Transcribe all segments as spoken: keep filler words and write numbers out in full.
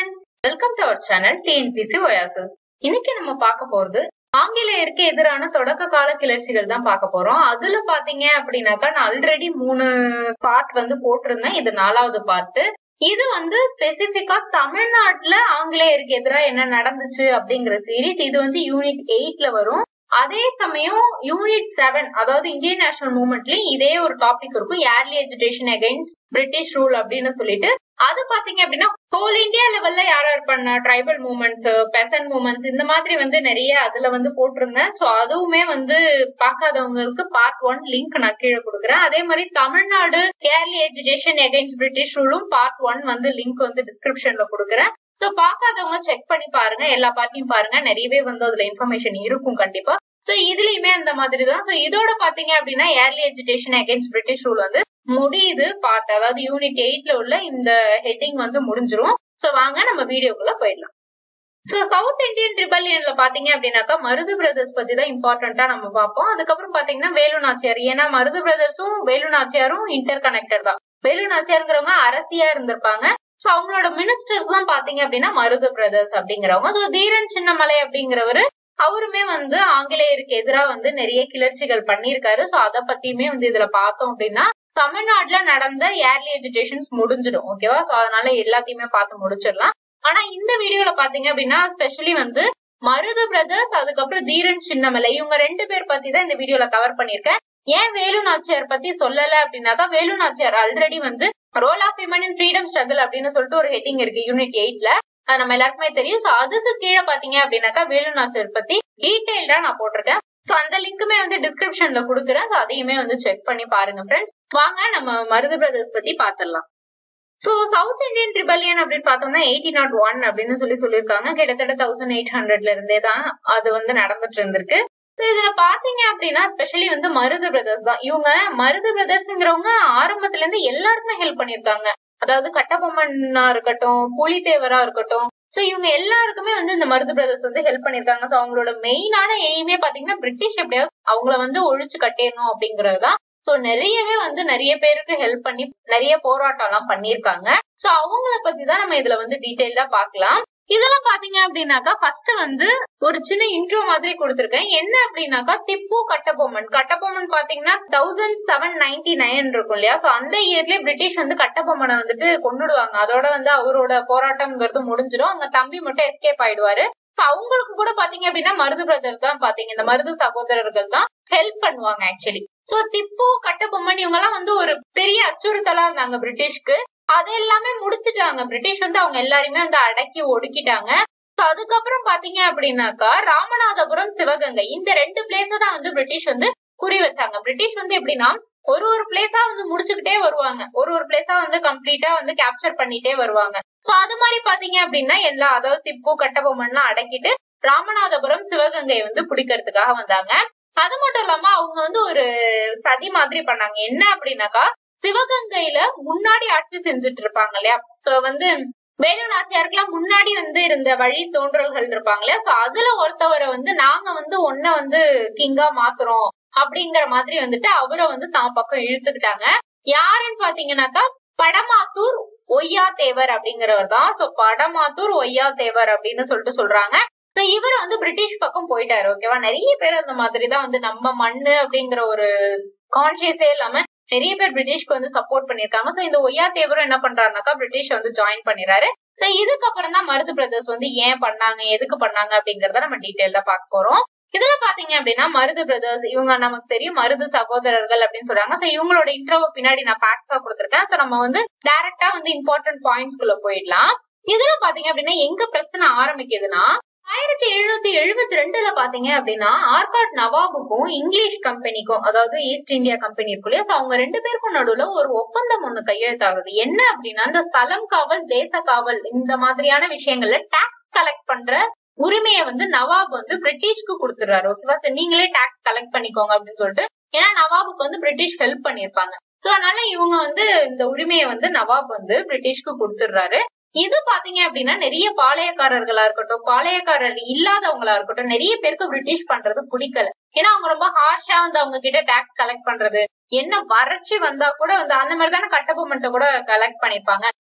friends, welcome to our channel T N P C Oasis. இன்னைக்கு நம்ம பார்க்க போறது ஆங்கிலேயருக்கு எதிரான தொடக்க கால கிளர்ச்சிகள் தான் பார்க்க போறோம். அதுல பாத்தீங்க அப்படின்னாக்கா நான் ஆல்ரெடி மூணு பார்ட் வந்து போட்டிருந்தேன். இது நாலாவது பார்ட். இது வந்து ஸ்பெசிபிக்கா தமிழ்நாட்டுல ஆங்கிலேயருக்கு எதிராக என்ன நடந்துச்சு அப்படிங்கிற சீரீஸ். இது வந்து யூனிட் எயிட்ல வரும். அதே சமயம் யூனிட் செவன் அதாவது இந்தியன் நேஷனல் மூவ்மெண்ட்லயும் இதே ஒரு டாபிக் இருக்கும், early education against British rule அப்படின்னு சொல்லிட்டு. அது பாத்தீங்க அப்படின்னா ஹோல் இந்தியா லெவல்ல யார் யார் பண்ண ட்ரைபல் மூவ்மெண்ட்ஸ், பெசன்ட் மூவ்மெண்ட்ஸ் இந்த மாதிரி வந்து நிறைய அதுல வந்து போட்டிருந்தேன். சோ அதுவுமே வந்து பார்க்காதவங்களுக்கு பார்ட் ஒன் லிங்க் நான் கீழே கொடுக்குறேன். அதே மாதிரி Tamil Nadu early education against British ரூலும் பார்ட் ஒன் வந்து லிங்க் வந்து டிஸ்கிரிப்ஷன்ல கொடுக்குறேன். சோ பாக்காதவங்க செக் பண்ணி பாருங்க, எல்லா பார்ட்டியும் பாருங்க, நிறையவே வந்து அதுல இன்ஃபர்மேஷன் இருக்கும் கண்டிப்பா. சோ இதுலயுமே அந்த மாதிரி தான். சோ இதோட பாத்தீங்க அப்படின்னா early education against British rule வந்து முடியுது பார்ட், அதாவது யூனிட் எயிட்ல உள்ள இந்த ஹெட்டிங் வந்து முடிஞ்சிரும். சோ வாங்க நம்ம வீடியோக்குள்ள போயிடலாம். சோ சவுத் இந்தியன் ரிபல்லியன்ல பாத்தீங்க அப்படின்னாக்கா மருது பிரதர்ஸ் பத்தி தான் இம்பார்ட்டன்டா நம்ம பார்ப்போம். அதுக்கப்புறம் பாத்தீங்கன்னா வேலு நாச்சியார், ஏன்னா மருது பிரதர்ஸும் வேலு நாச்சியாரும் இன்டர் கனெக்டட் தான். வேலு நாச்சியாருங்கிறவங்க அரசியா இருந்திருப்பாங்க. சோ அவங்களோட மினிஸ்டர்ஸ் தான் பாத்தீங்க அப்படின்னா மருது பிரதர்ஸ் அப்படிங்கிறவங்க. சோ தீரன் சின்னமலை அப்படிங்கிறவரு அவருமே வந்து ஆங்கிலேயருக்கு எதிராக வந்து நிறைய கிளர்ச்சிகள் பண்ணிருக்காரு. சோ அத பத்தியுமே வந்து இதுல பார்த்தோம் அப்படின்னா தமிழ்நாட்டுல நடந்த ஏர்லி எஜுகேஷன்ஸ் முடிஞ்சிடும். ஓகேவா? சோ அதனால எல்லாத்தையுமே பார்த்து முடிச்சிடலாம். ஆனா இந்த வீடியோல பாத்தீங்க அப்படின்னா ஸ்பெஷலி வந்து மருது பிரதர்ஸ் அதுக்கப்புறம் தீரன் சின்னமலை இவங்க ரெண்டு பேர் பத்தி தான் இந்த வீடியோல கவர் பண்ணிருக்கேன். ஏன் வேலு நாச்சியார் பத்தி சொல்லல அப்படின்னாக்கா வேலு நாச்சியார் ஆல்ரெடி வந்து role of women in freedom struggle அப்படின்னு சொல்லிட்டு ஒரு ஹெட்டிங் இருக்கு யூனிட் எயிட்ல, அது நம்ம எல்லாருக்குமே தெரியும். சோ அதுக்கு கீழே பாத்தீங்க அப்படின்னாக்கா வேலு நாச்சியார் பத்தி டீடைல்டா நான் போட்டிருக்கேன். சோ அந்த லிங்க்குமே வந்து டிஸ்கிரிப்ஷன்ல கொடுக்குறேன். சோ அதையுமே வந்து செக் பண்ணி பாருங்க ஃப்ரெண்ட்ஸ். வாங்க நம்ம மருது பிரதர்ஸ் பத்தி பாத்திரலாம். சோ சவுத் இந்தியன் ரிபல்லியன் அப்படின்னு பார்த்தோம்னா எயிட்டீன் நாட் ஒன் அப்படின்னு சொல்லி சொல்லியிருக்காங்க. கிட்டத்தட்ட தௌசண்ட் எயிட் ஹண்ட்ரட்ல இருந்தே தான் அது வந்து நடந்துட்டு இருந்திருக்கு. சோ இதுல பாத்தீங்க அப்படின்னா ஸ்பெஷலி வந்து மருது பிரதர்ஸ் தான். இவங்க மருது பிரதர்ஸ்ங்கிறவங்க ஆரம்பத்துல இருந்து எல்லாருக்குமே ஹெல்ப் பண்ணிருக்காங்க. அதாவது கட்டபொம்மனா இருக்கட்டும், புலித்தேவரா இருக்கட்டும், சோ இவங்க எல்லாருக்குமே வந்து இந்த மருது பிரதர்ஸ் வந்து ஹெல்ப் பண்ணிருக்காங்க. சோ அவங்களோட மெயினான எய்மே பாத்தீங்கன்னா பிரிட்டிஷ் எப்படியாவது அவங்கள வந்து ஒழிச்சு கட்டிடணும் அப்படிங்கறதுதான். சோ நிறையவே வந்து நிறைய பேருக்கு ஹெல்ப் பண்ணி நிறைய போராட்டம் எல்லாம் பண்ணிருக்காங்க. சோ அவங்கள பத்தி தான் நம்ம இதுல வந்து டீடைல்டா பாக்கலாம். இதெல்லாம் பாத்தீங்க அப்படின்னாக்கா ஃபர்ஸ்ட் வந்து ஒரு சின்ன இன்ட்ரோ மாதிரி கொடுத்திருக்கேன். என்ன அப்படின்னாக்கா திப்பு கட்டபொம்மன். கட்டபொம்மன் பாத்தீங்கன்னா தௌசண்ட் செவன் நைன்டி நைன் இருக்கும் இல்லையா? சோ அந்த இயர்லயே பிரிட்டிஷ் வந்து கட்டபொம்மனை வந்துட்டு கொண்டுடுவாங்க. அதோட வந்து அவரோட போராட்டம்ங்கிறது முடிஞ்சிடும். அவங்க தம்பி மட்டும் எஸ்கேப் ஆயிடுவாரு. அவங்களுக்கு கூட பாத்தீங்க அப்படின்னா மருது பிரதர் தான் பாத்தீங்க, இந்த மருது சகோதரர்கள் தான் ஹெல்ப் பண்ணுவாங்க ஆக்சுவலி. சோ திப்பு கட்டபொம்மன் இவங்க எல்லாம் வந்து ஒரு பெரிய அச்சுறுத்தலா இருந்தாங்க பிரிட்டிஷ்க்கு. அது எல்லாமே முடிச்சுட்டாங்க. பிரிட்டிஷ் வந்து அவங்க எல்லாருமே வந்து அடக்கி ஒடுக்கிட்டாங்க. அதுக்கப்புறம் பாத்தீங்க அப்படின்னாக்கா ராமநாதபுரம், சிவகங்கை இந்த ரெண்டு பிளேஸ தான் வந்து பிரிட்டிஷ் வந்து குறி வச்சாங்க. பிரிட்டிஷ் வந்து எப்படின்னா ஒரு ஒரு பிளேஸா வந்து முடிச்சுக்கிட்டே வருவாங்க, ஒரு ஒரு பிளேஸா வந்து கம்ப்ளீட்டா வந்து கேப்சர் பண்ணிட்டே வருவாங்க. சோ அது மாதிரி பாத்தீங்க அப்படின்னா எல்லா அதாவது திப்பு கட்டபொம்மன் எல்லாம் அடக்கிட்டு ராமநாதபுரம், சிவகங்கை வந்து பிடிக்கிறதுக்காக வந்தாங்க. அது மட்டும் இல்லாம அவங்க வந்து ஒரு சதி மாதிரி பண்ணாங்க. என்ன அப்படின்னாக்கா சிவகங்கையில முன்னாடி ஆட்சி செஞ்சுட்டு இருப்பாங்க இல்லையா? சோ வந்து வேலு நாச்சியாருக்குலாம் முன்னாடி வந்து இருந்த வழி தோன்றல்கள் இருப்பாங்க இல்லையா? சோ அதுல ஒருத்தவரை வந்து நாங்க வந்து ஒன்ன வந்து கிங்கா மாத்துறோம் அப்படிங்கிற மாதிரி வந்துட்டு அவரை வந்து தான் பக்கம் இழுத்துக்கிட்டாங்க. யாருன்னு பாத்தீங்கன்னாக்கா படமாத்தூர் ஒய்யா தேவர் அப்படிங்கிறவர் தான். சோ படமாத்தூர் ஒய்யா தேவர் அப்படின்னு சொல்லிட்டு சொல்றாங்க. சோ இவர் வந்து பிரிட்டிஷ் பக்கம் போயிட்டாரு. ஓகேவா? நிறைய பேர் அந்த மாதிரிதான் வந்து நம்ம மண்ணு அப்படிங்கிற ஒரு கான்சியஸே இல்லாம நிறைய பேர் பிரிட்டிஷ்க்கு வந்து சப்போர்ட் பண்ணிருக்காங்க. சோ இந்த ஒய்யா தேவரும் என்ன பண்றாருனாக்கா பிரிட்டிஷ் வந்து ஜாயின் பண்ணிடுறாரு. சோ இதுக்கப்புறம் தான் மருது பிரதர்ஸ் வந்து ஏன் பண்ணாங்க, எதுக்கு பண்ணாங்க அப்படிங்கறத நம்ம டீடைல்டா பார்க்க போறோம். இதுல பாத்தீங்க அப்படின்னா மருது பிரதர்ஸ் இவங்க நமக்கு தெரியும் மருது சகோதரர்கள் அப்படின்னு சொல்றாங்க. சோ இவங்களோட இன்ட்ரோவை பின்னாடி நான் பேக்ஸா கொடுத்திருக்கேன். சோ நம்ம வந்து டைரக்டா வந்து இம்பார்ட்டன்ட் பாயிண்ட்ஸ் குள்ள போயிடலாம். இதுல பாத்தீங்க அப்படின்னா எங்க பிரச்சனை ஆரம்பிக்குதுன்னா ஆயிரத்தி எழுநூத்தி எழுபத்தி ரெண்டுல பாத்தீங்க அப்படின்னா ஆர்காட் நவாபுக்கும் இங்கிலீஷ் கம்பெனிக்கும் அதாவது ஈஸ்ட் இந்தியா கம்பெனி இருக்கு இல்லையா? அவங்க ரெண்டு பேருக்கும் நடுவுல ஒரு ஒப்பந்தம் ஒண்ணு கையெழுத்தாகுது. என்ன அப்படின்னா இந்த ஸ்தலம் காவல், தேச காவல் இந்த மாதிரியான விஷயங்கள்ல டாக்ஸ் கலெக்ட் பண்ற உரிமையை வந்து நவாப் வந்து பிரிட்டிஷ்க்கு கொடுத்துறாரு. ஓகேவா? சரி நீங்களே டாக்ஸ் கலெக்ட் பண்ணிக்கோங்க அப்படின்னு சொல்லிட்டு, ஏன்னா நவாபுக்கு வந்து பிரிட்டிஷ் ஹெல்ப் பண்ணிருப்பாங்க. சோ அதனால இவங்க வந்து இந்த உரிமையை வந்து நவாப் வந்து பிரிட்டிஷ்க்கு கொடுத்துடுறாரு. இது பாத்தீங்க அப்படின்னா நிறைய பாளையக்காரர்களா இருக்கட்டும், பாளையக்காரர் இல்லாதவங்களா இருக்கட்டும், நிறைய பேருக்கு பிரிட்டிஷ் பண்றது பிடிக்கல. ஏன்னா அவங்க ரொம்ப ஹார்ஷா வந்து அவங்க கிட்ட டாக்ஸ் கலெக்ட் பண்றது, என்ன வறட்சி வந்தா கூட வந்து அந்த மாதிரி தானே கட்டபொம்மன்ட்ட கூட கலெக்ட் பண்ணிருப்பாங்க.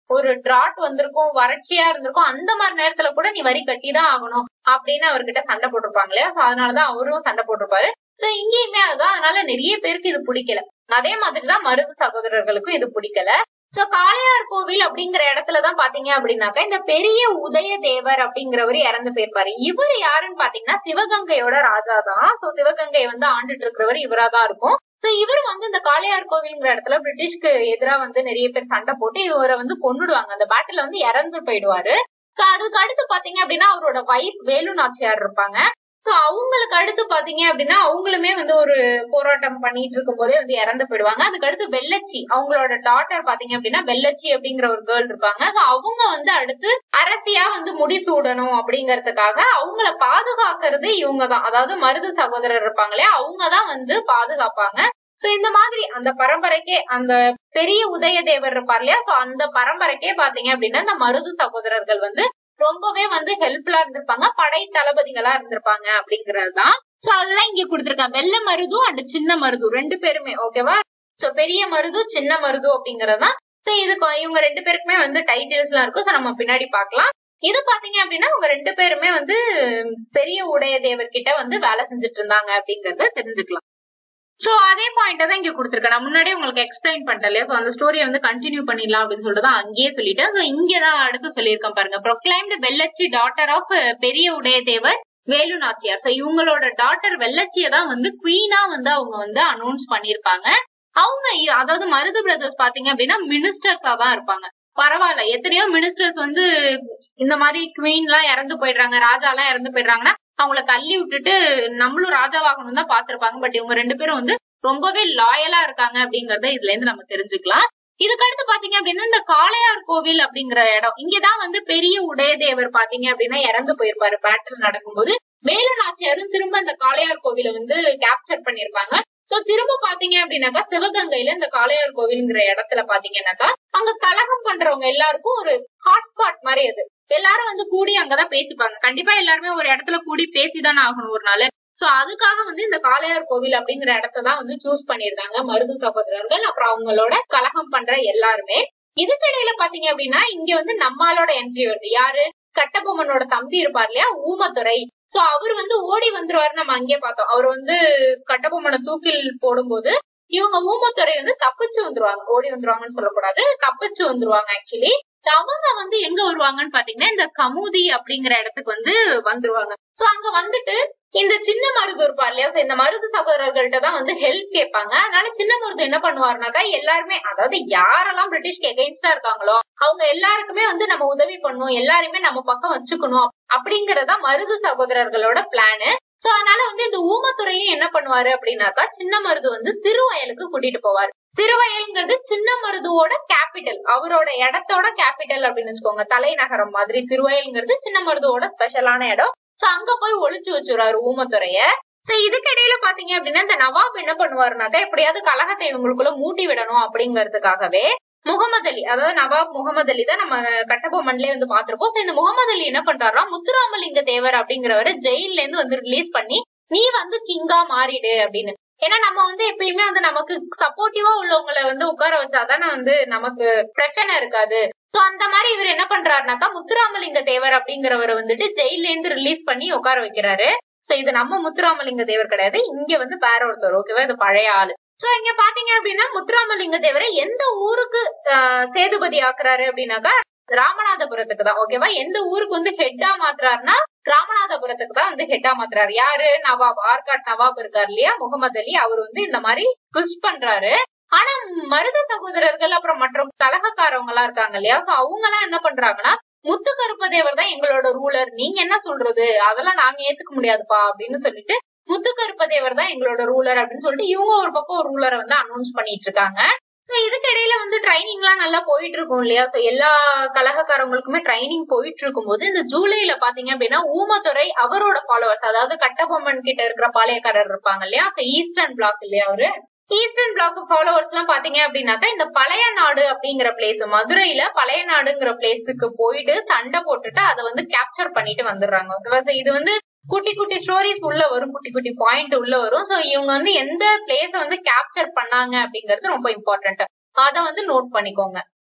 ஒரு டிராட் வந்திருக்கும், வறட்சியா இருந்திருக்கும், அந்த மாதிரி நேரத்துல கூட நீ வரி கட்டிதான் ஆகணும் அப்படின்னு அவர்கிட்ட சண்டை போட்டிருப்பாங்க இல்லையா. சோ அதனாலதான் அவரும் சண்டை போட்டிருப்பாரு. சோ இங்கேயுமே அதுதான். அதனால நிறைய பேருக்கு இது பிடிக்கல. அதே மாதிரிதான் மருது சகோதரர்களுக்கும் இது பிடிக்கல. சோ காளையார் கோவில் அப்படிங்கிற இடத்துலதான் பாத்தீங்க அப்படின்னாக்கா இந்த பெரிய உதய தேவர் அப்படிங்கிறவரு இறந்து போயிருப்பாரு. இவர் யாருன்னு பாத்தீங்கன்னா சிவகங்கையோட ராஜா தான். சோ சிவகங்கையை வந்து ஆண்டுட்டு இருக்கிறவர் இவராதான் இருக்கும். சோ இவர் வந்து இந்த காளையார் கோவில்ங்கிற இடத்துல பிரிட்டிஷ்க்கு எதிராக வந்து நிறைய பேர் சண்டை போட்டு இவரை வந்து கொன்னுடுவாங்க. அந்த பேட்டில் வந்து இறந்து போயிடுவாரு. சோ அதுக்கு அடுத்து பாத்தீங்க அப்படின்னா அவரோட வைஃப் வேலு நாச்சியார் இருப்பாங்க. சோ அவங்களுக்கு அடுத்து பாத்தீங்க அப்படின்னா அவங்களுமே வந்து ஒரு போராட்டம் பண்ணிட்டு இருக்கும் போதே வந்து இறந்து போயிடுவாங்க. அதுக்கு அடுத்து வெள்ளச்சி அவங்களோட டாட்டர் பாத்தீங்க அப்படின்னா வெள்ளச்சி அப்படிங்கிற ஒரு கேர்ள் இருப்பாங்க. சோ அவங்க வந்து அடுத்து அரசியா வந்து முடிசூடணும் அப்படிங்கறதுக்காக அவங்கள பாதுகாக்கிறது இவங்கதான். அதாவது மருது சகோதரர் இருப்பாங்களே அவங்கதான் வந்து பாதுகாப்பாங்க. சோ இந்த மாதிரி அந்த பரம்பரைக்கே அந்த பெரிய உதய தேவர் இருப்பார் இல்லையா. சோ அந்த பரம்பரைக்கே பாத்தீங்க அப்படின்னா இந்த மருது சகோதரர்கள் வந்து ரொம்பவே வந்து ஹெல்ப்ஃபுல்லா இருந்திருப்பாங்க, படை தளபதிகளா இருந்திருப்பாங்க அப்படிங்கறதுதான். சோ அதெல்லாம் இங்க கொடுத்திருக்காங்க. வெள்ள மருது அண்ட் சின்ன மருது ரெண்டு பேருமே ஓகேவா. சோ பெரிய மருது சின்ன மருது அப்படிங்கறதுதான். சோ இதுக்கு இவங்க ரெண்டு பேருக்குமே வந்து டைட்டில்ஸ் எல்லாம் இருக்கும். சோ நம்ம பின்னாடி பாக்கலாம். இது பாத்தீங்க அப்படின்னா அவங்க ரெண்டு பேருமே வந்து பெரிய உடைய தேவர்கிட்ட வந்து வேலை செஞ்சுட்டு இருந்தாங்க அப்படிங்கறத தெரிஞ்சுக்கலாம். சோ அதே பாயிண்ட் தான் இங்க கொடுத்திருக்கேன். நான் முன்னாடியே உங்களுக்கு எக்ஸ்பிளைன் பண்ணிட்டேன் இல்லையா. சோ அந்த ஸ்டோரியை வந்து கண்டினியூ பண்ணிடலாம் அப்படின்னு சொல்லிட்டு தான் அங்கேயே சொல்லிட்டேன். சோ இங்கதான் அடுத்து சொல்லியிருக்கேன் பாருங்க. Proclaimed Vellachi daughter of Periya Udaiya Thevar Velu Nachiyar. So இவங்களோட டாட்டர் வெள்ளச்சியை தான் வந்து குவீனா வந்து அவங்க வந்து அனௌன்ஸ் பண்ணிருப்பாங்க. அவங்க அதாவது மருது பிரதர்ஸ் பாத்தீங்க அப்படின்னா மினிஸ்டர்ஸா தான் இருப்பாங்க. பரவாயில்ல, எத்தனையோ மினிஸ்டர்ஸ் வந்து இந்த மாதிரி குவீன் எல்லாம் இறந்து போயிடுறாங்க, ராஜா எல்லாம் இறந்து போயிடுறாங்கன்னா அவங்கள தள்ளி விட்டுட்டு நம்மளும் ராஜாவாகணும் தான் பாத்திருப்பாங்க. பட் இவங்க ரெண்டு பேரும் வந்து ரொம்பவே லாயலா இருக்காங்க அப்படிங்கறத இதுல இருந்து நம்ம தெரிஞ்சுக்கலாம். இதுக்கு அடுத்து பாத்தீங்க அப்படின்னா இந்த காளையார் கோவில் அப்படிங்கிற இடம் இங்கதான் வந்து பெரிய உடையதேவர் பாத்தீங்க அப்படின்னா இறந்து போயிருப்பாரு பேட்டில் நடக்கும்போது. வேலு நாச்சியாரும் திரும்ப இந்த காளையார் கோவில வந்து கேப்சர் பண்ணிருப்பாங்க. சோ திரும்ப பாத்தீங்க அப்படின்னாக்கா சிவகங்கையில இந்த காளையார் கோவில்ங்கிற இடத்துல பாத்தீங்கன்னாக்கா அங்க கலகம் பண்றவங்க எல்லாருக்கும் ஒரு ஹாட்ஸ்பாட் மாதிரி அது. எல்லாரும் வந்து கூடி அங்கதான் பேசிப்பாங்க. கண்டிப்பா எல்லாருமே ஒரு இடத்துல கூடி பேசிதானே ஆகணும் ஒரு நாள். சோ அதுக்காக வந்து இந்த காளையார் கோவில் அப்படிங்கிற இடத்தான் வந்து சூஸ் பண்ணிருந்தாங்க மருது சகோதரர்கள், அப்புறம் அவங்களோட கலகம் பண்ற எல்லாருமே. இதுக்கு இடையில பாத்தீங்க அப்படின்னா இங்க வந்து நம்மளோட என்ட்ரி வருது. யாரு? கட்டபொம்மனோட தம்பி இருப்பார் இல்லையா, ஊமத்துரை. சோ அவர் வந்து ஓடி வந்துருவாரு. நம்ம அங்கே பார்த்தோம். அவர் வந்து கட்டபொம்மனை தூக்கில் போடும்போது இவங்க ஊமத்துறை வந்து தப்பிச்சு வந்துருவாங்க. ஓடி வந்துருவாங்கன்னு சொல்லக்கூடாது, தப்பிச்சு வந்துருவாங்க. ஆக்சுவலி அவங்க வந்து எங்க வருவாங்கன்னு பாத்தீங்கன்னா இந்த கமுதி அப்படிங்கிற இடத்துக்கு வந்து வந்துருவாங்க. சோ அங்க வந்துட்டு இந்த சின்ன மருது இருப்பார் இல்லையா, சோ இந்த மருது சகோதரர்கள்ட்ட தான் வந்து ஹெல்ப் கேட்பாங்க. அதனால சின்ன மருது என்ன பண்ணுவாருனாக்கா எல்லாருமே, அதாவது யாரெல்லாம் பிரிட்டிஷ்க்கு எகெயின்ஸ்டா இருக்காங்களோ அவங்க எல்லாருக்குமே வந்து நம்ம உதவி பண்ணணும், எல்லாருமே நம்ம பக்கம் வச்சுக்கணும் அப்படிங்கறதா மருது சகோதரர்களோட பிளானு. சோ அதனால வந்து இந்த ஊமத்துறையும் என்ன பண்ணுவாரு அப்படின்னாக்கா சின்ன மருது வந்து சிறுவயலுக்கு கூட்டிட்டு போவாரு. சிறுவயல்ங்கிறது சின்ன மருதுவோட கேபிட்டல், அவரோட இடத்தோட கேபிட்டல் அப்படின்னு வச்சுக்கோங்க, தலைநகரம் மாதிரி. சிறுவயல்ங்கிறது சின்ன மருதுவோட ஸ்பெஷலான இடம். சோ அங்க போய் ஒளிச்சு வச்சுறாரு ஊமத்துறைய. சோ இதுக்கு இடையில பாத்தீங்க அப்படின்னா இந்த நவாப் என்ன பண்ணுவாருனாக்கா எப்படியாவது கலகத்தை இவங்களுக்குள்ள மூட்டி விடணும் அப்படிங்கறதுக்காகவே முகமது அலி, அதாவது நவாப் முகமது அலி தான் நம்ம கட்டபொம்மன்லயே வந்து பாத்திருப்போம். சோ இந்த முகமது அலி என்ன பண்றாருன்னா முத்துராமலிங்க தேவர் அப்படிங்கிறவரை ஜெயில இருந்து வந்து ரிலீஸ் பண்ணி நீ வந்து கிங்கா மாறிடு அப்படின்னு. ஏன்னா நம்ம வந்து எப்பயுமே வந்து நமக்கு சப்போர்ட்டிவா உள்ளவங்களை வந்து உட்கார வச்சாதானே வந்து நமக்கு பிரச்சனை இருக்காது. சோ அந்த மாதிரி இவர் என்ன பண்றாருனாக்கா முத்துராமலிங்க தேவர் அப்படிங்கிறவரை வந்துட்டு ஜெயில இருந்து ரிலீஸ் பண்ணி உட்கார வைக்கிறாரு. சோ இது நம்ம முத்துராமலிங்க தேவர் கிடையாது, இங்க வந்து வேற ஒருத்தர். ஓகேவா, இது பழைய ஆளு. சோ இங்க பாத்தீங்க அப்படின்னா முத்துராமலிங்க தேவரை எந்த ஊருக்கு ஆஹ் சேதுபதி ஆக்குறாரு அப்படின்னாக்கா ராமநாதபுரத்துக்கு தான். ஓகேவா, எந்த ஊருக்கு வந்து ஹெட்டா மாத்துறாருன்னா ராமநாதபுரத்துக்கு தான் வந்து ஹெட்டா மாத்துறாரு. யாரு? நவாப், ஆர்காட் நவாப் இருக்காரு இல்லையா, முகமது அலி. அவர் வந்து இந்த மாதிரி புஷ் பண்றாரு. ஆனா மருது சகோதரர்கள் அப்புறம் மற்ற கலகக்காரவங்க எல்லாம் இருக்காங்க இல்லையா, சோ அவங்க எல்லாம் என்ன பண்றாங்கன்னா முத்து கருப்பதேவர் தான் எங்களோட ரூலர், நீங்க என்ன சொல்றது, அதெல்லாம் நாங்க ஏத்துக்க முடியாதுப்பா அப்படின்னு சொல்லிட்டு முத்து கருப்பதேவர் தான் எங்களோட ரூலர் அப்படின்னு சொல்லிட்டு இவங்க ஒரு பக்கம் ஒரு ரூலரை வந்து அனௌன்ஸ் பண்ணிட்டு இருக்காங்க. சோ இதுக்கு இடையில வந்து ட்ரைனிங் எல்லாம் நல்லா போயிட்டு இருக்கும் இல்லையா. சோ எல்லா கலகக்காரங்களுக்குமே ட்ரைனிங் போயிட்டு இருக்கும் போது இந்த ஜூலைல பாத்தீங்க அப்படின்னா ஊமத்துறை அவரோட ஃபாலோவர்ஸ், அதாவது கட்டபொம்மன் கிட்ட இருக்கிற பாளையக்காரர் இருப்பாங்க இல்லையா, சோ ஈஸ்டர்ன் பிளாக் இல்லையா, அவரு ஈஸ்டர்ன் பிளாக் ஃபாலோவர்ஸ் எல்லாம் பாத்தீங்க அப்படின்னாக்கா இந்த பழைய நாடு அப்படிங்கிற பிளேஸ், மதுரையில பழைய நாடுங்கிற பிளேஸுக்கு போயிட்டு சண்டை போட்டுட்டு அதை வந்து கேப்சர் பண்ணிட்டு வந்துடுறாங்க. இது வந்து குட்டி குட்டி ஸ்டோரிஸ் உள்ள வரும், குட்டி குட்டி பாயிண்ட் உள்ள வரும். சோ இவங்க வந்து எந்த பிளேஸ வந்து கேப்சர் பண்ணாங்க அப்படிங்கிறது ரொம்ப இம்பார்ட்டன்ட், அதை வந்து நோட் பண்ணிக்கோங்க.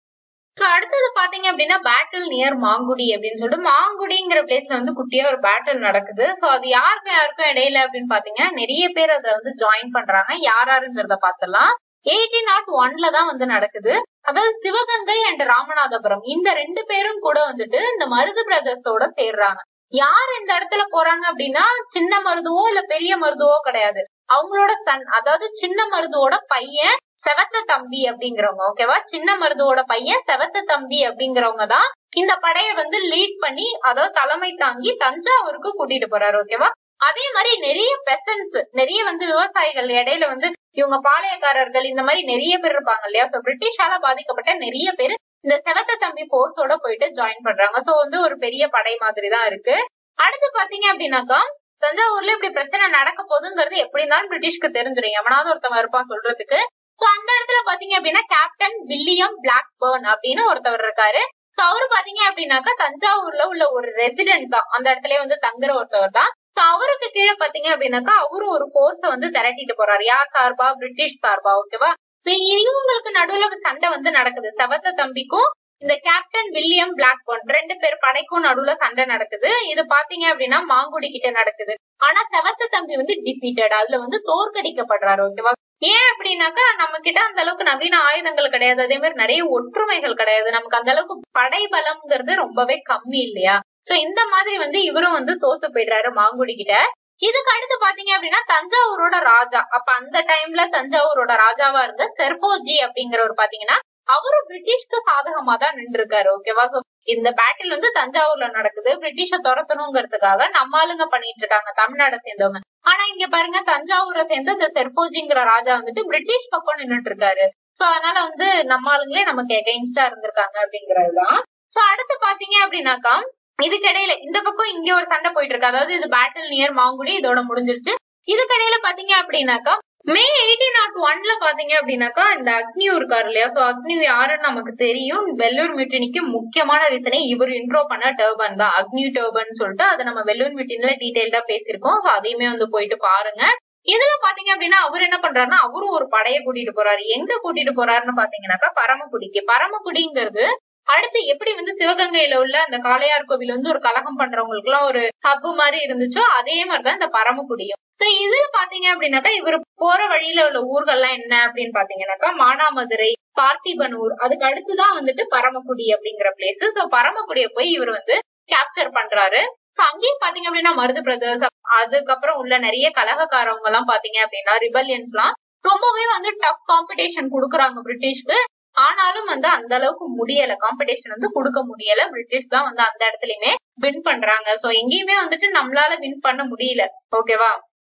சோ அடுத்தது பாத்தீங்க அப்படின்னா பேட்டில் நியர் மாங்குடி அப்படின்னு சொல்லிட்டு மாங்குடிங்கிற பிளேஸ்ல வந்து குட்டியா ஒரு பேட்டில் நடக்குது. சோ அது யாருக்கும் யாருக்கும் இடையில அப்படின்னு பாத்தீங்கன்னா நிறைய பேர் அதுல வந்து ஜாயின் பண்றாங்க. யார் யாருங்கிறத பாத்திரலாம். எயிட்டீன் நாட் ஒன்ல தான் வந்து நடக்குது. அதாவது சிவகங்கை அண்ட் ராமநாதபுரம் இந்த ரெண்டு பேரும் கூட வந்துட்டு இந்த மருது பிரதர்ஸோட சேர்றாங்க. யார் இந்த இடத்துல போறாங்க அப்படின்னா சின்ன மருதுவோ இல்ல பெரிய மருதுவோ கிடையாது. அவங்களோட சன், அதாவது சின்ன மருதுவோட பையன் செவத்த தம்பி அப்படிங்கிறவங்க. ஓகேவா, சின்ன மருதுவோட பையன் செவத்த தம்பி அப்படிங்கிறவங்க தான் இந்த படைய வந்து லீட் பண்ணி, அதாவது தலைமை தாங்கி தஞ்சாவூருக்கு கூட்டிட்டு போறாரு. ஓகேவா, அதே மாதிரி நிறைய பெசன்ஸ், நிறைய வந்து விவசாயிகள் இடையில வந்து இவங்க பாளையக்காரர்கள் இந்த மாதிரி நிறைய பேர் இருப்பாங்க இல்லையா. சோ பிரிட்டிஷால பாதிக்கப்பட்ட நிறைய பேர் இந்த செவத்த தம்பி போர்ஸோட போயிட்டு ஜாயின் பண்றாங்க. சோ வந்து ஒரு பெரிய படை மாதிரி தான் இருக்கு. அடுத்து பாத்தீங்க அப்படின்னாக்கா தஞ்சாவூர்ல இப்படி பிரச்சனை நடக்க போகுதுங்கிறது எப்படி இருந்தாலும் பிரிட்டிஷ்க்கு தெரிஞ்சிடும், எவனாவது ஒருத்தவன் இருப்பான் சொல்றதுக்கு. சோ அந்த இடத்துல பாத்தீங்க அப்படின்னா கேப்டன் வில்லியம் பிளாக்பர்ன் அப்படின்னு ஒருத்தவர் இருக்காரு. சோ அவரு பாத்தீங்க அப்படின்னாக்கா தஞ்சாவூர்ல உள்ள ஒரு ரெசிடென்ட் தான், அந்த இடத்துல வந்து தங்குற ஒருத்தவர் தான். சோ அவருக்கு கீழே பாத்தீங்க அப்படின்னாக்கா அவரும் ஒரு போர்ஸ வந்து திரட்டிட்டு போறாரு. யார் சார்பா? பிரிட்டிஷ் சார்பா. ஓகேவா, இவங்களுக்கு நடுவுல சண்டை வந்து நடக்குது. செவத்த தம்பிக்கும் இந்த கேப்டன் வில்லியம் பிளாக்பர்ன் ரெண்டு பேர் படைக்கும் நடுவுல சண்டை நடக்குது. இது பாத்தீங்க அப்படின்னா மாங்குடி கிட்ட நடக்குது. ஆனா செவத்த தம்பி வந்து டிஃபீட்டட், அதுல வந்து தோற்கடிக்கப்படுறாரு. ஓகேவா, ஏன் அப்படின்னாக்கா நம்ம கிட்ட அந்த அளவுக்கு நவீன ஆயுதங்கள் கிடையாது, அதே மாதிரி நிறைய ஒற்றுமைகள் கிடையாது, நமக்கு அந்த அளவுக்கு படை பலம்ங்கிறது ரொம்பவே கம்மி இல்லையா. சோ இந்த மாதிரி வந்து இவரும் வந்து தோத்து போயிடுறாரு மாங்குடி கிட்ட. இதுக்கு அடுத்து பாத்தீங்க அப்படின்னா தஞ்சாவூரோட ராஜா, அப்ப அந்த டைம்ல தஞ்சாவூரோட ராஜாவா இருந்த செர்போஜி அப்படிங்கிறவர் பாத்தீங்கன்னா அவரும் பிரிட்டிஷ்க்கு சாதகமா தான் நின்று இருக்காரு. ஓகேவா, சோ இந்த பேட்டில் வந்து தஞ்சாவூர்ல நடக்குது. பிரிட்டிஷ துரத்தணுங்கிறதுக்காக நம்ம ஆளுங்க பண்ணிட்டு இருக்காங்க, தமிழ்நாடை சேர்ந்தவங்க. ஆனா இங்க பாருங்க தஞ்சாவூரை சேர்ந்து இந்த செர்போஜிங்கிற ராஜா வந்துட்டு பிரிட்டிஷ் பக்கம் நின்னுட்டு இருக்காரு. சோ அதனால வந்து நம்ம ஆளுங்களே நமக்கு எகைன்ஸ்டா இருந்திருக்காங்க அப்படிங்கறதுதான். சோ அடுத்து பாத்தீங்க அப்படின்னாக்கா இதுக்கிடையில இந்த பக்கம் இங்க ஒரு சண்டை போயிட்டு இருக்கு. அதாவது இது பேட்டில் நியர் மாங்குடி, இதோட முடிஞ்சிருச்சு. இதுக்கிடையில பாத்தீங்க அப்படின்னாக்கா மே எயிட்டீன் நாட் ஒன்ல பாத்தீங்க அப்படின்னாக்கா இந்த அக்னியூ இருக்காரு இல்லையா. சோ அக்னியூ யாருன்னு நமக்கு தெரியும். வெள்ளூர் மியூட்டினிக்கு முக்கியமான ரீசனே இவர் இன்ட்ரோ பண்ண டர்பன் தான், அக்னியூ டர்பன் சொல்லிட்டு. அதை நம்ம வெள்ளூர் மியூட்டின்ல டீடைல்டா பேசியிருக்கோம். சோ அதையுமே வந்து போயிட்டு பாருங்க. இதுல பாத்தீங்க அப்படின்னா அவர் என்ன பண்றாருன்னா அவரும் ஒரு படையை கூட்டிட்டு போறாரு. எங்க கூட்டிட்டு போறாருன்னு பாத்தீங்கன்னாக்கா பரமக்குடிக்கு. பரமக்குடிங்கிறது அடுத்து எப்படி வந்து சிவகங்கையில உள்ள அந்த காளையார் கோவில் வந்து ஒரு கலகம் பண்றவங்களுக்கு எல்லாம் ஒரு ஹப் மாதிரி இருந்துச்சோ அதே மாதிரிதான் இந்த பரமக்குடியும். சோ இதுல பாத்தீங்க அப்படின்னாக்கா இவர் போற வழியில உள்ள ஊர்கள்லாம் என்ன அப்படின்னு பாத்தீங்கன்னாக்கா மானாமதுரை, பார்த்திபனூர், அதுக்கு அடுத்துதான் வந்துட்டு பரமக்குடி அப்படிங்கிற பிளேஸ். சோ பரமக்குடிய போய் இவர் வந்து கேப்சர் பண்றாரு. அங்கேயும் பாத்தீங்க அப்படின்னா மருது பிரதர்ஸ், அதுக்கப்புறம் உள்ள நிறைய கலகக்காரவங்க எல்லாம் பாத்தீங்க அப்படின்னா ரிபல்லியன்ஸ் எல்லாம் ரொம்பவே வந்து டஃப் காம்படிஷன் கொடுக்குறாங்க பிரிட்டிஷ்க்கு. ஆனாலும் வந்து அந்த அளவுக்கு முடியல, காம்படிஷன் வந்து கொடுக்க முடியல. பிரிட்டிஷ் தான் வந்து அந்த இடத்துலயுமே வின் பண்றாங்க. சோ எங்கேயுமே வந்துட்டு நம்மளால வின் பண்ண முடியல. ஓகேவா,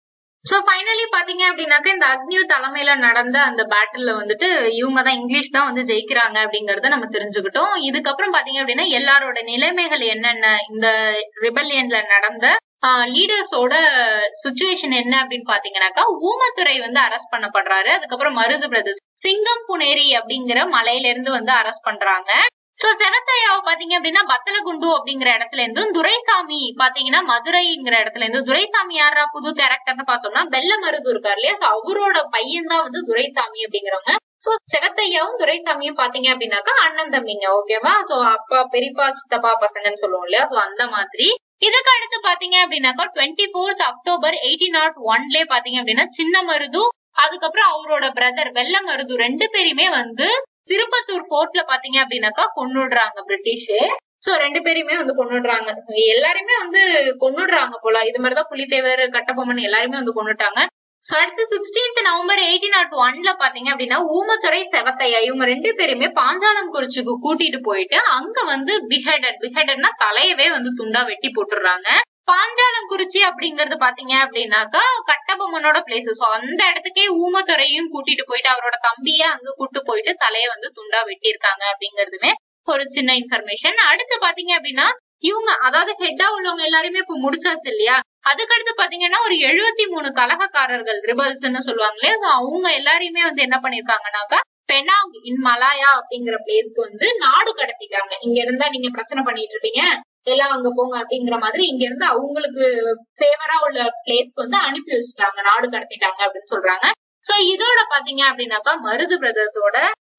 சோ ஃபைனலி பாத்தீங்க அப்படின்னாக்க இந்த அக்னியூ தலைமையில நடந்த அந்த பேட்டில்ல வந்துட்டு இவங்க தான் இங்கிலீஷ் தான் வந்து ஜெயிக்கிறாங்க அப்படிங்கறத நம்ம தெரிஞ்சுக்கிட்டோம். இதுக்கப்புறம் பாத்தீங்க அப்படின்னா எல்லாரோட நிலைமைகள் என்னென்ன, இந்த ரிபல்லியன்ல நடந்த லீடர்ஸோட சுச்சுவேஷன் என்ன அப்படின்னு பாத்தீங்கன்னாக்கா ஊமத்துரை வந்து அரெஸ்ட் பண்ணப்படுறாரு. அதுக்கப்புறம் மருது பிரதர்ஸ் சிங்கம் புனேரி அப்படிங்கிற மலையில இருந்து வந்து அரெஸ்ட் பண்றாங்க. சோ செவத்தையாவை பாத்தீங்க அப்படின்னா பத்தலகுண்டு அப்படிங்கிற இடத்துல இருந்தும், துரைசாமி பாத்தீங்கன்னா மதுரைங்கிற இடத்துல இருந்து. துரைசாமி யாரா புது கேரக்டர்னு பார்த்தோம்னா வெள்ள மருது இருக்காரு இல்லையா. சோ அவரோட பையன் தான் வந்து துரைசாமி அப்படிங்கிறவங்க. சோ செவத்தையாவும் துரைசாமியும் பாத்தீங்க அப்படின்னாக்கா அண்ணன் தம்பிங்க. ஓகேவா, சோ அப்பா பெரியப்பா சித்தப்பா பசங்கன்னு சொல்லுவோம் இல்லையா. சோ அந்த மாதிரி. இதுக்கு அடுத்து பாத்தீங்க அப்படின்னாக்கா twenty fourth October eighteen naught ஒன்ல பாத்தீங்க அப்படின்னா சின்ன மருது, அதுக்கப்புறம் அவரோட பிரதர் வெள்ள மருது ரெண்டு பேருமே வந்து திருப்பத்தூர் போர்ட்ல பாத்தீங்க அப்படின்னாக்கா கொன்னுடுறாங்க பிரிட்டிஷ். சோ ரெண்டு பேருமே வந்து கொன்னுடுறாங்க. எல்லாருமே வந்து கொன்னுடுறாங்க போல. இது மாதிரிதான் புலித்தேவர், கட்டபொம்மன் எல்லாருமே வந்து கொன்னுட்டாங்க. சோ அடுத்து சிக்ஸ்டீன்த் நவம்பர் எயிட்டீன் நாட் ஒன்ல பாத்தீங்க அப்படின்னா ஊமத்துரை, செவத்தையா இவங்க ரெண்டு பேருமே பாஞ்சாலம் குறிச்சிக்கு கூட்டிட்டு போயிட்டு அங்க வந்து பிஹெடட், பிஹெடட்னா தலையவே வந்து துண்டா வெட்டி போட்டுடுறாங்க. பாஞ்சாலம் குறிச்சி அப்படிங்கறது பாத்தீங்க அப்படின்னாக்கா கட்டபொம்மனோட பிளேஸ். சோ அந்த இடத்துக்கே ஊமத்துறையும் கூட்டிட்டு போயிட்டு அவரோட தம்பிய அங்க கூட்டு போயிட்டு தலைய வந்து துண்டா வெட்டியிருக்காங்க அப்படிங்கறதுமே ஒரு சின்ன இன்ஃபர்மேஷன். அடுத்து பாத்தீங்க அப்படின்னா இவங்க அதாவது ஹெட்டா உள்ளவங்க எல்லாருமே இப்ப முடிச்சாச்சு இல்லையா. அதுக்கடுத்து பாத்தீங்கன்னா ஒரு எழுபத்தி மூணு கலகக்காரர்கள் ரிபல்ஸ்ன்னு சொல்லுவாங்களே, அவங்க எல்லாரையுமே வந்து என்ன பண்ணிருக்காங்கன்னாக்கா பெனாங் இன் மலாயா அப்படிங்கிற பிளேஸ்க்கு வந்து நாடு கடத்திட்டாங்க. இங்க இருந்தா நீங்க பிரச்சனை பண்ணிட்டு இருப்பீங்க, எல்லாம் அங்க போங்க அப்படிங்கிற மாதிரி இங்க இருந்து அவங்களுக்கு ஃபேவரா உள்ள பிளேஸ்க்கு வந்து அனுப்பி வச்சுட்டாங்க, நாடு கடத்திட்டாங்க அப்படின்னு சொல்றாங்க. சோ இதோட பாத்தீங்க அப்படின்னாக்கா மருது பிரதர்ஸோட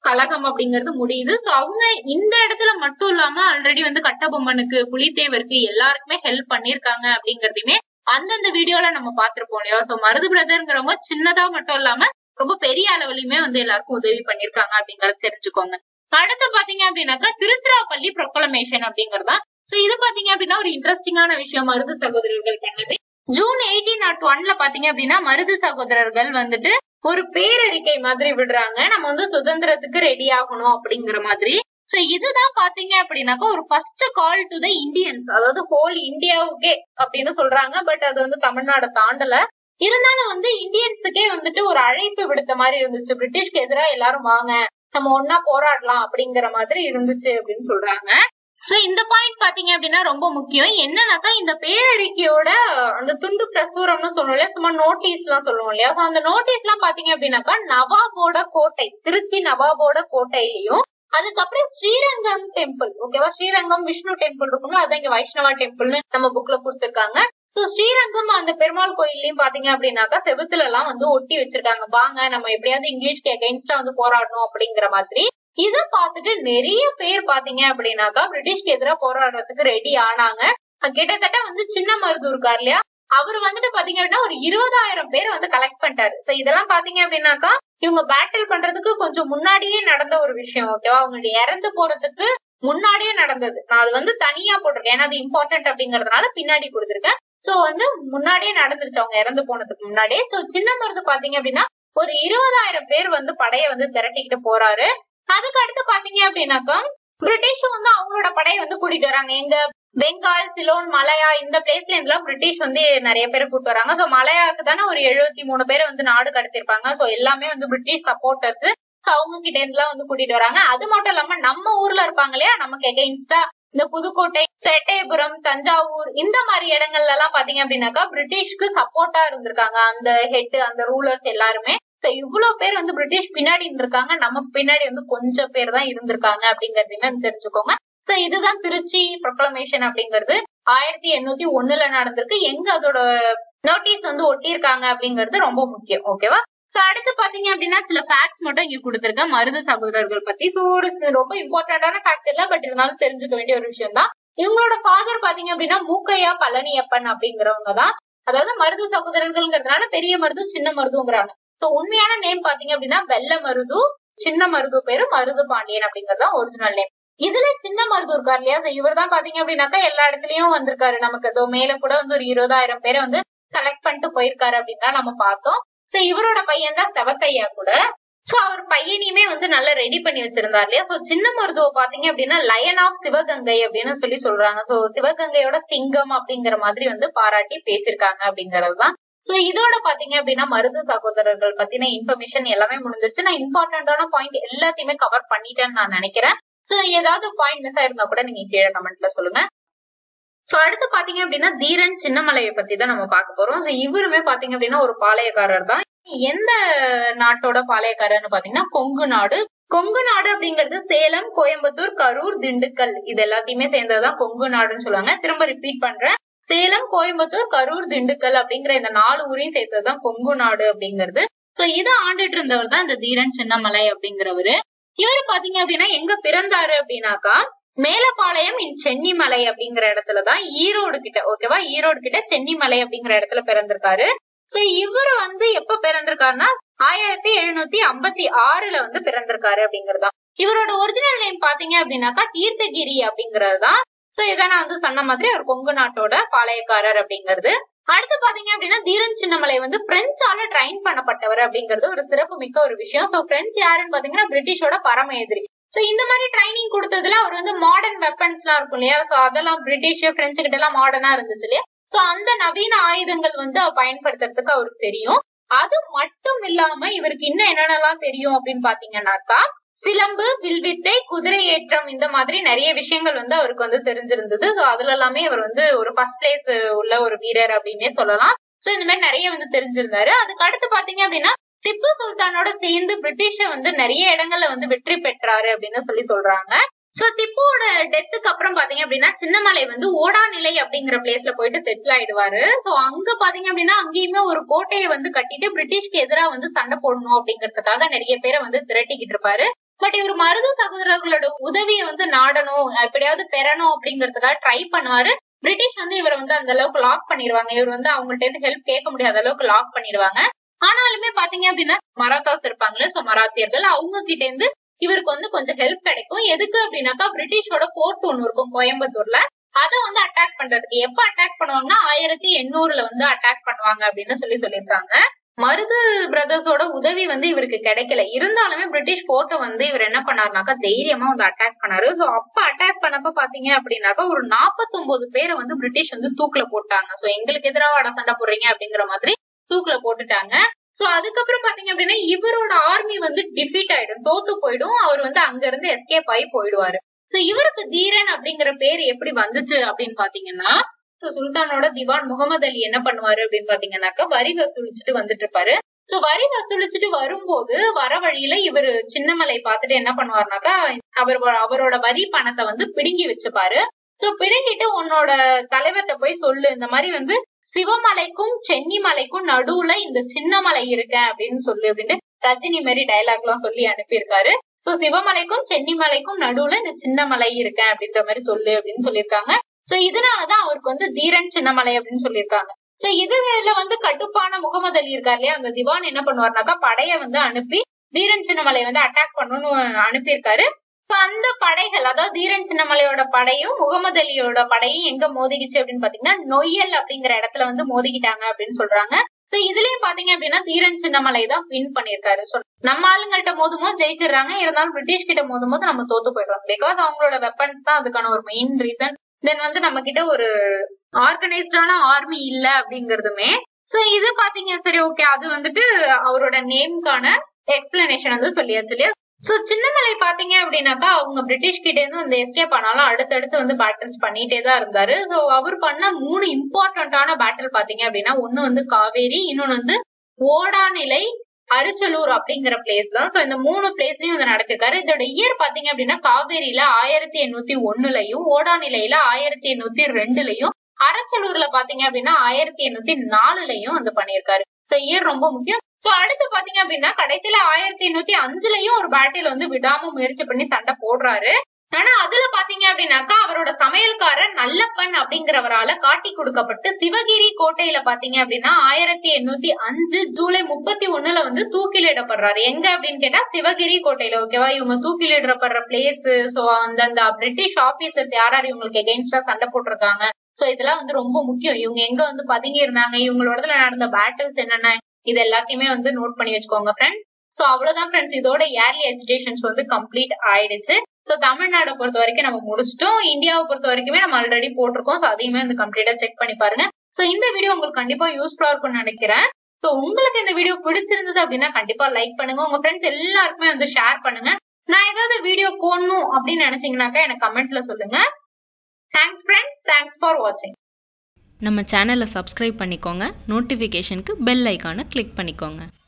கழகம் அப்படிங்கிறது முடியுது. சோ அவங்க இந்த இடத்துல மட்டும் இல்லாம ஆல்ரெடி வந்து கட்டபொம்மனுக்கு, புலித்தேவருக்கு எல்லாருக்குமே ஹெல்ப் பண்ணிருக்காங்க அப்படிங்கறதையுமே அந்தந்த வீடியோல நம்ம பாத்திருப்போம் இல்லையா. சோ மருது பிரதர்ங்கிறவங்க சின்னதா மட்டும் இல்லாம ரொம்ப பெரிய அளவுலயுமே வந்து எல்லாருக்கும் உதவி பண்ணிருக்காங்க அப்படிங்கறத தெரிஞ்சுக்கோங்க. அடுத்து பாத்தீங்க அப்படின்னாக்கா திருச்சிராப்பள்ளி ப்ரொக்ளமேஷன் அப்படிங்கறதா. சோ இது பாத்தீங்க அப்படின்னா ஒரு இன்ட்ரெஸ்டிங்கான விஷயம் மருது சகோதரர்கள் பண்ணது. ஜூன் எயிட்டீன் நாட் ஒன்ல பாத்தீங்க அப்படின்னா மருது சகோதரர்கள் வந்துட்டு ஒரு பேரறிக்கை மாதிரி விடுறாங்க, நம்ம வந்து சுதந்திரத்துக்கு ரெடி ஆகணும் அப்படிங்கிற மாதிரி. சோ இதுதான் பாத்தீங்க அப்படின்னாக்கா ஒரு first call to the Indians, அதாவது ஹோல் இந்தியாவுக்கே அப்படின்னு சொல்றாங்க. பட் அது வந்து தமிழ்நாடு தாண்டல. இருந்தாலும் வந்து இந்தியன்ஸுக்கே வந்துட்டு ஒரு அழைப்பு விடுத்த மாதிரி இருந்துச்சு. பிரிட்டிஷ்க்கு எதிராக எல்லாரும் வாங்க, நம்ம ஒன்னா போராடலாம் அப்படிங்கிற மாதிரி இருந்துச்சு அப்படின்னு சொல்றாங்க. சோ இந்த பாயிண்ட் பாத்தீங்க அப்படின்னா ரொம்ப முக்கியம். என்னன்னாக்கா இந்த பேரறிக்கையோட அந்த துண்டு பிரசுரம்னு சொல்லுவோம் இல்லையா, சும்மா நோட்டீஸ் எல்லாம் சொல்லுவோம் இல்லையா. அந்த நோட்டீஸ் எல்லாம் பாத்தீங்க அப்படின்னாக்கா நவாபோட கோட்டை, திருச்சி நவாபோட கோட்டையிலயும், அதுக்கப்புறம் ஸ்ரீரங்கம் டெம்பிள், ஓகேவா, ஸ்ரீரங்கம் விஷ்ணு டெம்பிள் இருக்கும்ல, அதான் இங்க வைஷ்ணவா டெம்பிள்னு நம்ம புக்ல கொடுத்திருக்காங்க. சோ ஸ்ரீரங்கம் அந்த பெருமாள் கோயிலையும் பாத்தீங்க அப்படின்னாக்கா செவுத்துல எல்லாம் வந்து ஒட்டி வச்சிருக்காங்க, வாங்க நம்ம எப்படியாவது இங்கிலீஷ்க்கு எகைன்ஸ்டா வந்து போராடணும் அப்படிங்கிற மாதிரி. இத பாத்துட்டு நிறைய பேர் பாத்தீங்க அப்படின்னாக்கா பிரிட்டிஷ்க்கு எதிராக போராடுறதுக்கு ரெடி ஆனாங்க. கிட்டத்தட்ட வந்து சின்ன மருது இருக்காரு இல்லையா, அவரு வந்துட்டு பாத்தீங்க அப்படின்னா ஒரு இருபதாயிரம் பேர் வந்து கலெக்ட் பண்ணிட்டாரு. சோ இதெல்லாம் பாத்தீங்க அப்படின்னாக்கா இவங்க பேட்டில் பண்றதுக்கு கொஞ்சம் முன்னாடியே நடந்த ஒரு விஷயம், ஓகேவா. அவங்க இறந்து போறதுக்கு முன்னாடியே நடந்தது. நான் அது வந்து தனியா போட்டிருக்கேன், ஏன்னா அது இம்பார்ட்டன்ட் அப்படிங்கறதுனால பின்னாடி கொடுத்திருக்கேன். சோ வந்து முன்னாடியே நடந்துருச்சு அவங்க இறந்து போனதுக்கு முன்னாடியே. சோ சின்ன மருது பாத்தீங்க அப்படின்னா ஒரு இருபதாயிரம் பேர் வந்து படைய வந்து திரட்டிக்கிட்டு போறாரு. அதுக்கு அடுத்து பாத்தீங்க அப்படின்னாக்கா பிரிட்டிஷும் வந்து அவங்களோட படையை வந்து கூட்டிட்டு வராங்க. எங்க பெங்கால், சிலோன், மலையா இந்த பிளேஸ்ல இருந்தெல்லாம் பிரிட்டிஷ் வந்து நிறைய பேரை கூட்டு வராங்க. சோ மலையாவுக்கு தானே ஒரு எழுபத்தி மூணு பேரை வந்து நாடு கடத்திருப்பாங்க. சோ எல்லாமே வந்து பிரிட்டிஷ் சப்போர்ட்டர்ஸ். அவங்க கிட்ட இருந்தெல்லாம் வந்து கூட்டிட்டு வராங்க. அது மட்டும் இல்லாம நம்ம ஊர்ல இருப்பாங்க இல்லையா, நமக்கு எகைன்ஸ்டா இந்த புதுக்கோட்டை, செட்டைபுரம், தஞ்சாவூர் இந்த மாதிரி இடங்கள்ல எல்லாம் பாத்தீங்க அப்படின்னாக்கா பிரிட்டிஷ்க்கு சப்போர்ட்டா இருந்திருக்காங்க அந்த ஹெட், அந்த ரூலர்ஸ் எல்லாருமே. இவ்வளவு பேர் வந்து பிரிட்டிஷ் பின்னாடி இருந்திருக்காங்க, நம்ம பின்னாடி வந்து கொஞ்சம் பேர் தான் இருந்திருக்காங்க அப்படிங்கறதையுமே தெரிஞ்சுக்கோங்க. சோ இதுதான் திருச்சி ப்ரொக்ளமேஷன் அப்படிங்கிறது ஆயிரத்தி எண்ணூத்தி ஒண்ணுல நடந்திருக்கு. எங்க அதோட நோட்டீஸ் வந்து ஒட்டியிருக்காங்க அப்படிங்கிறது ரொம்ப முக்கியம், ஓகேவா. சோ அடுத்து பாத்தீங்க அப்படின்னா சில ஃபேக்ட்ஸ் மட்டும் இங்க கொடுத்திருக்கேன் மருது சகோதரர்கள் பத்தி. சோ ரொம்ப இம்பார்ட்டன்டான ஃபேக்ட் இல்ல, பட் இருந்தாலும் தெரிஞ்சுக்க வேண்டிய ஒரு விஷயம் தான். இவங்களோட ஃபாதர் பாத்தீங்க அப்படின்னா மூக்கையா பழனியப்பன் அப்படிங்கிறவங்க தான். அதாவது மருது சகோதரர்கள்ங்கிறதுனால பெரிய மருது சின்ன மருதுங்கிறாங்க. சோ உண்மையான நேம் பாத்தீங்க அப்படின்னா வெள்ள மருது, சின்ன மருது பேரு மருது பாண்டியன் அப்படிங்கறதா ஒரிஜினல் நேம். இதுல சின்ன மருது இருக்காரு இல்லையா, இவர் தான் பாத்தீங்க அப்படின்னாக்கா எல்லா இடத்துலயும் வந்திருக்காரு. நமக்கு அதோ மேல கூட வந்து ஒரு இருபதாயிரம் பேரை வந்து கலெக்ட் பண்ணிட்டு போயிருக்காரு அப்படின்னு தான் நம்ம பார்த்தோம். சோ இவரோட பையன் தான் செவத்தையா கூட. சோ அவர் பையனையுமே வந்து நல்லா ரெடி பண்ணி வச்சிருந்தாரு இல்லையா. சோ சின்ன மருதுவ பாத்தீங்க அப்படின்னா லயன் ஆஃப் சிவகங்கை அப்படின்னு சொல்லி சொல்றாங்க. சோ சிவகங்கையோட சிங்கம் அப்படிங்கிற மாதிரி வந்து பாராட்டி பேசிருக்காங்க அப்படிங்கறதுதான். சோ இதோட பாத்தீங்க அப்படின்னா மருது சகோதரர்கள் பத்தின இன்ஃபர்மேஷன் எல்லாமே முடிஞ்சிருச்சு. நான் இம்பார்ட்டன்டான பாயிண்ட் எல்லாத்தையுமே கவர் பண்ணிட்டேன்னு நான் நினைக்கிறேன். சோ ஏதாவது பாயிண்ட் மிஸ் ஆயிருந்தா கூட நீங்க கீழே கமெண்ட்ல சொல்லுங்க. சோ அடுத்து பாத்தீங்க அப்படின்னா தீரன் சின்னமலையை பத்தி தான் நம்ம பார்க்க போறோம். சோ இவருமே பாத்தீங்க அப்படின்னா ஒரு பாளையக்காரர் தான். எந்த நாட்டோட பாளையக்காரர்னு பாத்தீங்கன்னா கொங்கு நாடு. கொங்கு நாடு அப்படிங்கிறது சேலம், கோயம்புத்தூர், கரூர், திண்டுக்கல் இது எல்லாத்தையுமே சேர்ந்ததுதான் கொங்கு நாடுன்னு சொல்லுவாங்க. திரும்ப ரிப்பீட் பண்றேன், சேலம், கோயம்புத்தூர், கரூர், திண்டுக்கல் அப்படிங்கிற இந்த நாலு ஊரையும் சேர்த்ததுதான் கொங்கு நாடு அப்படிங்கிறது. சோ இதை ஆண்டுட்டு இருந்தவர் தான் இந்த தீரன் சின்னமலை அப்படிங்கிறவரு. இவரு பாத்தீங்க அப்படின்னா எங்க பிறந்தாரு அப்படின்னாக்கா மேலப்பாளையம் இன் சென்னிமலை அப்படிங்கிற இடத்துலதான், ஈரோடு கிட்ட, ஓகேவா, ஈரோடு கிட்ட சென்னிமலை அப்படிங்கிற இடத்துல பிறந்திருக்காரு. சோ இவரு வந்து எப்ப பிறந்திருக்காருன்னா ஆயிரத்தி எழுநூத்தி ஐம்பத்தி ஆறுல வந்து பிறந்திருக்காரு அப்படிங்கறதா. இவரோட ஒரிஜினல் நேம் பாத்தீங்க அப்படின்னாக்கா தீர்த்தகிரி அப்படிங்கறதுதான். சோ இதை நான் வந்து சொன்ன மாதிரி ஒரு கொங்கு நாட்டோட பாளையக்காரர் அப்படிங்கிறது. அடுத்து பாத்தீங்க அப்படின்னா தீரன் சின்னமலை வந்து பிரெஞ்சால ட்ரைன் பண்ணப்பட்டவர் அப்படிங்கிறது ஒரு சிறப்பு மிக்க ஒரு விஷயம். சோ பிரெஞ்சு யாருன்னு பாத்தீங்கன்னா பிரிட்டிஷோட பரம எதிரி. சோ இந்த மாதிரி ட்ரைனிங் கொடுத்ததுல அவர் வந்து மாடர்ன் வெப்பன்ஸ் எல்லாம் இருக்கும் இல்லையா, சோ அதெல்லாம் பிரிட்டிஷ் பிரெஞ்சு கிட்ட எல்லாம் மாடர்னா இருந்துச்சு இல்லையா. சோ அந்த நவீன ஆயுதங்கள் வந்து பயன்படுத்துறதுக்கு அவருக்கு தெரியும். அது மட்டும் இல்லாம இவருக்கு இன்னும் என்னென்னலாம் தெரியும் அப்படின்னு பாத்தீங்கன்னாக்கா சிலம்பு, வில்வித்தை, குதிரை ஏற்றம் இந்த மாதிரி நிறைய விஷயங்கள் வந்து அவருக்கு வந்து தெரிஞ்சிருந்தது. சோ அதுல எல்லாமே இவர் வந்து ஒரு ஃபர்ஸ்ட் பிளேஸ் உள்ள ஒரு வீரர் அப்படின்னே சொல்லலாம். சோ இந்த மாதிரி நிறைய வந்து தெரிஞ்சிருந்தாரு. அதுக்கு அடுத்து பாத்தீங்க அப்படின்னா திப்பு சுல்தானோட சேர்ந்து பிரிட்டிஷ வந்து நிறைய இடங்கள்ல வந்து வெற்றி பெற்றாரு அப்படின்னு சொல்லி சொல்றாங்க. சோ திப்புவோட டெத்துக்கு அப்புறம் பாத்தீங்க அப்படின்னா சின்னமலை வந்து ஓடாநிலை அப்படிங்கிற பிளேஸ்ல போயிட்டு செட்டில் ஆயிடுவாரு. சோ அங்க பாத்தீங்க அப்படின்னா அங்கேயுமே ஒரு கோட்டையை வந்து கட்டிட்டு பிரிட்டிஷ்க்கு எதிராக வந்து சண்டை போடணும் அப்படிங்கறதுக்காக நிறைய பேரை வந்து திரட்டிக்கிட்டு இருப்பாரு. பட் இவர் மருது சகோதரர்களோட உதவியை வந்து நாடணும், எப்படியாவது பெறணும் அப்படிங்கறதுக்காக ட்ரை பண்ணுவாரு. பிரிட்டிஷ் வந்து இவர் வந்து அந்த அளவுக்கு லாக் பண்ணிடுவாங்க. இவர் வந்து அவங்கள்ட்ட இருந்து ஹெல்ப் கேட்க முடியாத அளவுக்கு லாக் பண்ணிடுவாங்க. ஆனாலுமே பாத்தீங்க அப்படின்னா மராத்தாஸ் இருப்பாங்களே, சோ மராத்தியர்கள், அவங்க கிட்ட இருந்து இவருக்கு வந்து கொஞ்சம் ஹெல்ப் கிடைக்கும். எதுக்கு அப்படின்னாக்கா பிரிட்டிஷோட போர்ட் ஒண்ணு இருக்கும் கோயம்புத்தூர்ல, அதை வந்து அட்டாக் பண்றதுக்கு. எப்ப அட்டாக் பண்ணுவாங்கன்னா ஆயிரத்தி எண்ணூறுல வந்து அட்டாக் பண்ணுவாங்க அப்படின்னு சொல்லி சொல்லியிருக்காங்க. மருது பிரதர்ஸோட உதவி வந்து இவருக்கு கிடைக்கல. இருந்தாலுமே பிரிட்டிஷ் போர்ட்டை வந்து இவர் என்ன பண்ணாருனாக்கா தைரியமா வந்து அட்டாக் பண்ணாரு. சோ அப்ப அட்டாக் பண்ணப்ப பாத்தீங்க அப்படின்னாக்கா ஒரு நாற்பத்தி ஒன்பது பேரை வந்து பிரிட்டிஷ் வந்து தூக்குல போட்டாங்க. சோ எங்களுக்கு எதிராக அட சண்டை போடுறீங்க அப்படிங்கிற மாதிரி தூக்குல போட்டுட்டாங்க. சோ அதுக்கப்புறம் பாத்தீங்க அப்படின்னா இவரோட ஆர்மி வந்து டிஃபீட் ஆயிடும், தோத்து போயிடும். அவர் வந்து அங்க இருந்து எஸ்கேப் ஆகி போயிடுவாரு. சோ இவருக்கு தீரன் அப்படிங்கிற பேர் எப்படி வந்துச்சு அப்படின்னு பாத்தீங்கன்னா, சுல்தானோட திவான் முகமது அலி என்ன பண்ணுவாரு அப்படின்னு பாத்தீங்கன்னாக்கா வரி வசூலிச்சுட்டு வந்துட்டு இருப்பாரு. சோ வரி வசூலிச்சுட்டு வரும்போது வர வழியில இவரு சின்னமலை பாத்துட்டு என்ன பண்ணுவாருனாக்கா அவர் அவரோட வரி பணத்தை வந்து பிடுங்கி வச்சுப்பாரு. சோ பிடுங்கிட்டு உன்னோட தலைவர்கிட்ட போய் சொல்லு, இந்த மாதிரி வந்து சிவமலைக்கும் சென்னிமலைக்கும் நடுவுல இந்த சின்னமலை இருக்க அப்படின்னு சொல்லு அப்படின்னு ரஜினி மாதிரி டைலாக் எல்லாம் சொல்லி அனுப்பியிருக்காரு. சோ சிவமலைக்கும் சென்னிமலைக்கும் நடுவுல இந்த சின்னமலை இருக்க அப்படின்ற மாதிரி சொல்லு அப்படின்னு சொல்லியிருக்காங்க. சோ இதனாலதான் அவருக்கு வந்து தீரன் சின்னமலை அப்படின்னு சொல்லியிருக்காங்க. சோ இதுல வந்து கட்டுப்பான முகமது அலி இருக்காரு இல்லையா, அந்த திவான் என்ன பண்ணுவாருனாக்கா படைய வந்து அனுப்பி தீரன் சின்னமலை வந்து அட்டாக் பண்ணணும்னு அனுப்பியிருக்காரு. அந்த படைகள், அதாவது தீரன் சின்னமலையோட படையும் முகமது அலியோட படையும் எங்க மோதிக்கிச்சு அப்படின்னு பாத்தீங்கன்னா நொய்யல் அப்படிங்கிற இடத்துல வந்து மோதிக்கிட்டாங்க அப்படின்னு சொல்றாங்க. சோ இதுலயும் பாத்தீங்க அப்படின்னா தீரன் சின்னமலை தான் வின் பண்ணிருக்காரு. நம்ம ஆளுங்கள்ட்ட மோதும் போது ஜெயிச்சிடறாங்க, இருந்தாலும் பிரிட்டிஷ் கிட்ட மோதும் போது நம்ம தோத்து போயிடுறோம். பிகாஸ் அவங்களோட வெப்பன்ஸ் தான் அதுக்கான ஒரு மெயின் ரீசன். தென் வந்து நம்ம கிட்ட ஒரு ஆர்கனைஸ்டான ஆர்மி இல்ல அப்படிங்கறதுமே. சோ இது பாத்தீங்க, சரி ஓகே, அது வந்துட்டு அவரோட நேம்கான எக்ஸ்பிளனேஷன் வந்து சொல்லியாச்சு இல்லையா. சோ சின்னமலை பாத்தீங்க அப்படின்னாக்கா அவங்க பிரிட்டிஷ் கிட்ட இருந்து இந்த எஸ்கேப் ஆனாலும் அடுத்தடுத்து வந்து பேட்டில்ஸ் பண்ணிட்டே தான் இருந்தாரு. சோ அவர் பண்ண மூணு இம்பார்ட்டன்டான பேட்டில் பாத்தீங்க அப்படின்னா, ஒண்ணு வந்து காவேரி, இன்னொன்னு வந்து ஓடாநிலை, அரிச்சலூர் அப்படிங்கிற பிளேஸ் தான். சோ இந்த மூணு பிளேஸ்லயும் வந்து நடத்திருக்காரு. இதோட இயர் பாத்தீங்க அப்படின்னா காவேரியில ஆயிரத்தி எண்ணூத்தி ஒண்ணுலயும், ஓடாநிலையில ஆயிரத்தி எண்ணூத்தி ரெண்டுலயும், அரச்சலூர்ல பாத்தீங்க அப்படின்னா ஆயிரத்தி எண்ணூத்தி நாலுலயும் வந்து பண்ணிருக்காரு. சோ இயர் ரொம்ப முக்கியம். சோ அடுத்து பாத்தீங்க அப்படின்னா கடைசியில ஆயிரத்தி எண்ணூத்தி அஞ்சுலயும் ஒரு பேட்டில் வந்து விடாம முயற்சி பண்ணி சண்டை போடுறாரு. ஆனா அதுல பாத்தீங்க அப்படின்னாக்கா அவரோட சமையல்காரர் நல்லப்பன் அப்படிங்கிறவரால காட்டி கொடுக்கப்பட்டு சிவகிரி கோட்டையில பாத்தீங்க அப்படின்னா ஆயிரத்தி எண்ணூத்தி அஞ்சு ஜூலை முப்பத்தி ஒண்ணுல வந்து தூக்கிலிடப்படுறாரு. எங்க அப்படின்னு கேட்டா சிவகிரி கோட்டையில. ஓகேவா, இவங்க தூக்கிலிடப்படுற பிளேஸ். சோ அந்த பிரிட்டிஷ் ஆபீசர்ஸ் யார் யார் இவங்களுக்கு எகெயின்ஸ்டா சண்டை போட்டிருக்காங்க, சோ இதெல்லாம் வந்து ரொம்ப முக்கியம். இவங்க எங்க வந்து பதுங்கி இருந்தாங்க, இவங்களோட நடந்த பேட்டில்ஸ் என்னென்ன, இது எல்லாத்தையுமே வந்து நோட் பண்ணி வச்சுக்கோங்க ஃப்ரெண்ட்ஸ். சோ அவ்வளவுதான் ஃப்ரெண்ட்ஸ், இதோட இயர்லி எஜுகேஷன்ஸ் வந்து கம்ப்ளீட் ஆயிடுச்சு. சோ தமிழ்நாடை பொறுத்த வரைக்கும் நம்ம முடிச்சிட்டோம். இந்தியாவை பொறுத்த வரைக்குமே நம்ம ஆல்ரெடி போட்டிருக்கோம். சோ அதையுமே வந்து கம்ப்ளீட்டா செக் பண்ணி பாருங்க. சோ இந்த வீடியோ உங்களுக்கு கண்டிப்பா யூஸ்ஃபுல்லா இருக்கும்னு நினைக்கிறேன். சோ உங்களுக்கு இந்த வீடியோ பிடிச்சிருந்தது அப்படின்னா கண்டிப்பா லைக் பண்ணுங்க, உங்க ஃப்ரெண்ட்ஸ் எல்லாருக்குமே வந்து ஷேர் பண்ணுங்க. நான் ஏதாவது வீடியோ போடணும் அப்படின்னு நினைச்சீங்கன்னாக்கா எனக்கு கமெண்ட்ல சொல்லுங்க. தேங்க்ஸ் ஃப்ரெண்ட்ஸ், தேங்க்ஸ் ஃபார் வாட்சிங். நம்ம சேனலை சப்ஸ்கிரைப் பண்ணிக்கோங்க, நோட்டிஃபிகேஷனுக்கு பெல் ஐக்கானை கிளிக் பண்ணிக்கோங்க.